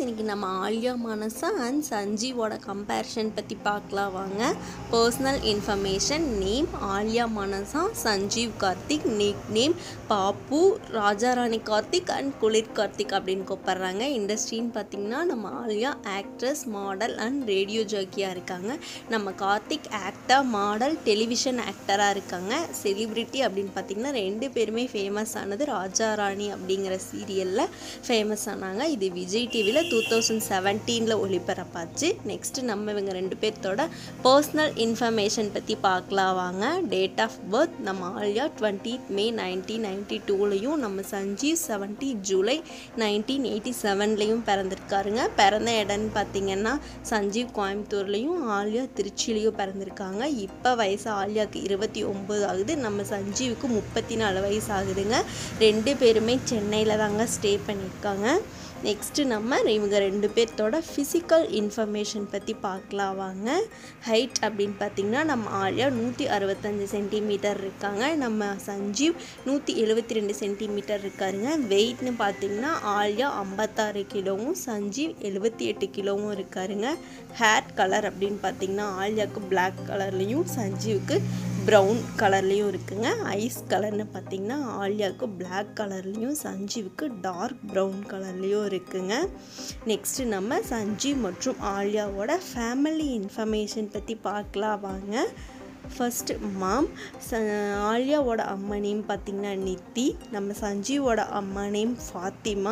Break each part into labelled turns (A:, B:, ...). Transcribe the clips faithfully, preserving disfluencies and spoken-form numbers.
A: இன்றைக்கி நம்ம ஆலியா மானசா அண்ட் சஞ்சீவோட கம்பேரிஷன் பற்றி பார்க்கலாம் வாங்க. Personal information: name Alya Manasa, Sanjeev Karthik. Nickname Pappu, Rajarani Karthik and குளிர் கார்த்திக் அப்படின்னு கூப்பிட்றாங்க. இண்டஸ்ட்ரின்னு பார்த்திங்கன்னா நம்ம Alya actress, model and radio ஜாக்கியாக இருக்காங்க. நம்ம கார்த்திக் ஆக்டர், மாடல், டெலிவிஷன் ஆக்டராக இருக்காங்க. செலிப்ரிட்டி அப்படின்னு பார்த்திங்கன்னா ரெண்டு பேருமே ஃபேமஸ் ஆனது ராஜாராணி அப்படிங்கிற சீரியலில் ஃபேமஸ் ஆனாங்க. இது விஜய் டிவியில் டூ தௌசண்ட் செவன்டீனில் ஒளிபரப்பாச்சு. நெக்ஸ்ட்டு நம்ம இவங்க ரெண்டு பேர்த்தோட பர்சனல் இன்ஃபர்மேஷன் பற்றி பார்க்கலாம் வாங்க. டேட் ஆஃப் பர்த்: நம்ம Alia twenty May nineteen ninety டூலையும் நம்ம Sanjeev seventy July nineteen eighty செவன்லையும் பிறந்திருக்காருங்க. பிறந்த இடம்னு பார்த்திங்கன்னா சஞ்சீவ் கோயம்புத்தூர்லேயும் ஆலியா திருச்சியிலையும் பிறந்திருக்காங்க. இப்போ வயசு ஆலியாவுக்கு இருபத்தி ஒம்பது ஆகுது, நம்ம சஞ்சீவுக்கு முப்பத்தி நாலு வயசு ஆகுதுங்க. ரெண்டு பேருமே சென்னையில் தாங்க ஸ்டே பண்ணியிருக்காங்க. நெக்ஸ்ட்டு நம்ம இவங்க ரெண்டு பேர்த்தோட ஃபிசிக்கல் இன்ஃபர்மேஷன் பற்றி பார்க்கலாம் வாங்க. ஹைட் அப்படின்னு பார்த்திங்கன்னா நம்ம ஆலியா நூற்றி அறுபத்தஞ்சு சென்டிமீட்டர் இருக்காங்க. நம்ம சஞ்சீவ் நூற்றி எழுபத்தி ரெண்டு சென்டிமீட்டர் இருக்காருங்க. வெயிட்னு பார்த்திங்கன்னா ஆலியா ஐம்பத்தாறு கிலோவும் சஞ்சீவ் எழுபத்தி எட்டு கிலோவும் இருக்காருங்க. ஹேர் கலர் அப்படின்னு பார்த்திங்கன்னா ஆலியாவுக்கு பிளாக் கலர்லேயும் சஞ்சீவுக்கு ப்ரௌன் கலர்லேயும் இருக்குங்க. ஐஸ் கலர்னு பார்த்திங்கன்னா ஆலியாவுக்கு பிளாக் கலர்லேயும் சஞ்சீவுக்கு டார்க் ப்ரௌன் கலர்லேயும் இருக்குங்க. நெக்ஸ்ட்டு நம்ம சஞ்சீவ் மற்றும் ஆலியாவோட ஃபேமிலி இன்ஃபர்மேஷன் பற்றி பார்க்கலாம் வாங்க. ஃபஸ்ட்டு மாம், ச ஆலியாவோட அம்மா நேம் பார்த்திங்கன்னா நித்தி. நம்ம சஞ்சீவோட அம்மா நேம் ஃபாத்திமா.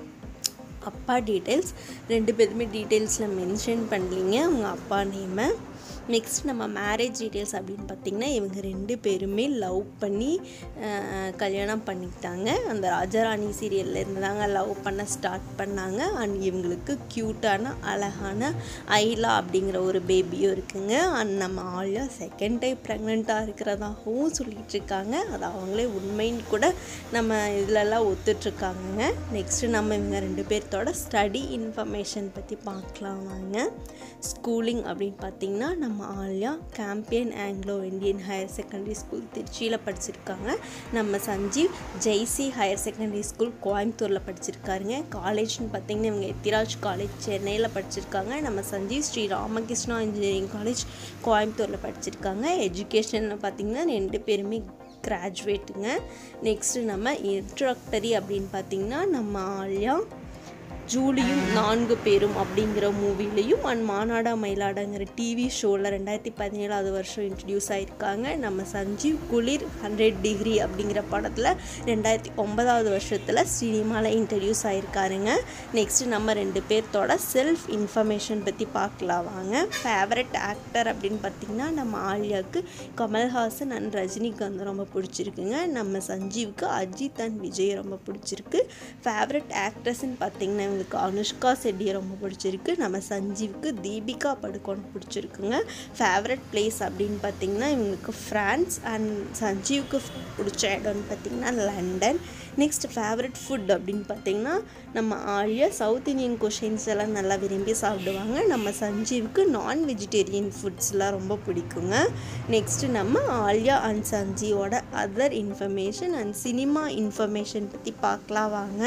A: அப்பா டீட்டெயில்ஸ் ரெண்டு பேருமே டீட்டெயில்ஸில் மென்ஷன் பண்ணலிங்க அவங்க அப்பா நேமை. நெக்ஸ்ட் நம்ம மேரேஜ் டீட்டெயில்ஸ் அப்படின்னு பார்த்திங்கன்னா இவங்க ரெண்டு பேருமே லவ் பண்ணி கல்யாணம் பண்ணிக்கிட்டாங்க. அந்த ராஜாராணி சீரியலில் இருந்து தாங்க லவ் பண்ண ஸ்டார்ட் பண்ணாங்க. அண்ட் இவங்களுக்கு க்யூட்டான அழகான ஐலா அப்படிங்கிற ஒரு பேபியும் இருக்குங்க. அண்ட் நம்ம ஆலியா செகண்ட் டைம் ப்ரெக்னெண்ட்டாக இருக்கிறதாகவும் சொல்லிகிட்டு இருக்காங்க. அது அவங்களே உண்மைன்னு கூட நம்ம இதிலெல்லாம் ஒத்துட்ருக்காங்கங்க. நெக்ஸ்ட்டு நம்ம இவங்க ரெண்டு பேர்த்தோட ஸ்டடி இன்ஃபர்மேஷன் பற்றி பார்க்கலாம் வாங்க. ஸ்கூலிங் அப்படின்னு பார்த்திங்கன்னா நம்ம Alia Campion Anglo Indian higher secondary school திருச்சியில் படிச்சிருக்காங்க. நம்ம Sanjeev Jaycee higher secondary school கோயம்புத்தூரில் படிச்சிருக்காருங்க. காலேஜ்னு பார்த்திங்கன்னா இவங்க எத்திராஜ் காலேஜ் சென்னையில் படிச்சிருக்காங்க. நம்ம சஞ்சீவ் ஸ்ரீ ராமகிருஷ்ணா இன்ஜினியரிங் காலேஜ் கோயம்புத்தூரில் படிச்சிருக்காங்க. எஜுகேஷனில் பார்த்திங்கன்னா ரெண்டு பேருமே கிராஜுவேட்டுங்க. நெக்ஸ்ட்டு நம்ம இன்ட்ரோடக்டரி அப்படின்னு பார்த்திங்கன்னா நம்ம ஆலியா ஜூலியும் நான்கு பேரும் அப்படிங்கிற மூவிலையும் அண்ட் மானாடா மயிலாடாங்கிற டிவி ஷோவில் ரெண்டாயிரத்தி பதினேழாவது வருஷம் இன்ட்ரடியூஸ் ஆகியிருக்காங்க. நம்ம சஞ்சீவ் குளிர் ஹண்ட்ரட் டிகிரி அப்படிங்கிற படத்தில் ரெண்டாயிரத்தி ஒன்பதாவது வருஷத்தில் சினிமாவில் இன்ட்ரடியூஸ் ஆகியிருக்காருங்க. நெக்ஸ்ட்டு நம்ம ரெண்டு பேர்த்தோட செல்ஃப் இன்ஃபர்மேஷன் பற்றி பார்க்கலாம் வாங்க. ஃபேவரட் ஆக்டர் அப்படின்னு பார்த்திங்கன்னா நம்ம ஆலியாவுக்கு கமல்ஹாசன் அண்ட் ரஜினிகாந்த் ரொம்ப பிடிச்சிருக்குங்க. நம்ம சஞ்சீவுக்கு அஜித் அண்ட் விஜய் ரொம்ப பிடிச்சிருக்கு. ஃபேவரட் ஆக்ட்ரஸ்ன்னு பார்த்திங்கன்னா அனுஷ்கா செட்டியை ரொம்ப பிடிச்சிருக்கு. நம்ம சஞ்சீவுக்கு தீபிகா படுகோன் பிடிச்சிருக்குங்க. ஃபேவரட் பிளேஸ் அப்படின்னு பார்த்திங்கன்னா இவங்களுக்கு ஃப்ரான்ஸ் அண்ட் சஞ்சீவுக்கு பிடிச்ச இடம்னு பார்த்திங்கன்னா லண்டன். நெக்ஸ்ட் ஃபேவரட் ஃபுட் அப்படின்னு பார்த்திங்கன்னா நம்ம ஆலியா சவுத் இந்தியன் குஷின்ஸ் எல்லாம் நல்லா விரும்பி சாப்பிடுவாங்க. நம்ம சஞ்சீவுக்கு நான் வெஜிடேரியன் ஃபுட்ஸ்லாம் ரொம்ப பிடிக்குங்க. நெக்ஸ்ட்டு நம்ம ஆலியா அண்ட் சஞ்சீவோட other information and cinema information பற்றி பார்க்கலாம் வாங்க.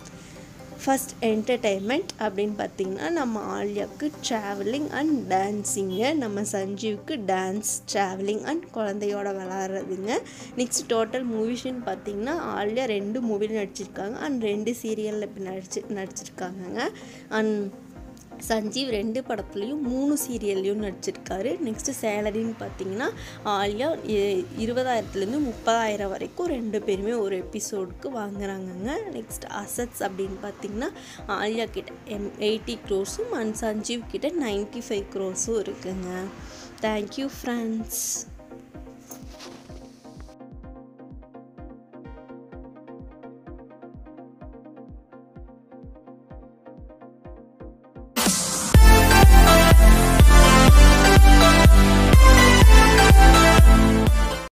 A: ஃபஸ்ட் என்டர்டெயின்மெண்ட் அப்படின்னு பார்த்திங்கன்னா நம்ம ஆலியாவுக்கு ட்ராவலிங் அண்ட் டான்ஸிங்க. நம்ம சஞ்சீவுக்கு டான்ஸ், ட்ராவலிங் அண்ட் குழந்தையோட விளாட்றதுங்க. நெக்ஸ்ட் டோட்டல் மூவிஸ்ன்னு பார்த்திங்கன்னா ஆலியா ரெண்டு மூவியில் நடிச்சிருக்காங்க அண்ட் ரெண்டு சீரியலில் இப்போ நடிச்சு நடிச்சிருக்காங்கங்க. அண்ட் சஞ்சீவ் ரெண்டு படத்துலையும் மூணு சீரியல்லையும் நடிச்சிருக்காரு. நெக்ஸ்ட்டு சேலரின்னு பார்த்திங்கன்னா ஆலியா இருபதாயிரத்துலேருந்து முப்பதாயிரம் வரைக்கும் ரெண்டு பேருமே ஒரு எபிசோடுக்கு வாங்குறாங்கங்க. நெக்ஸ்ட் அசட்ஸ் அப்படின்னு பார்த்திங்கன்னா ஆலியா கிட்ட எம் எயிட்டி க்ரோஸும் அண்ட் சஞ்சீவ் கிட்ட நைன்ட்டி ஃபைவ் க்ரோஸும் இருக்குங்க. Thank you friends.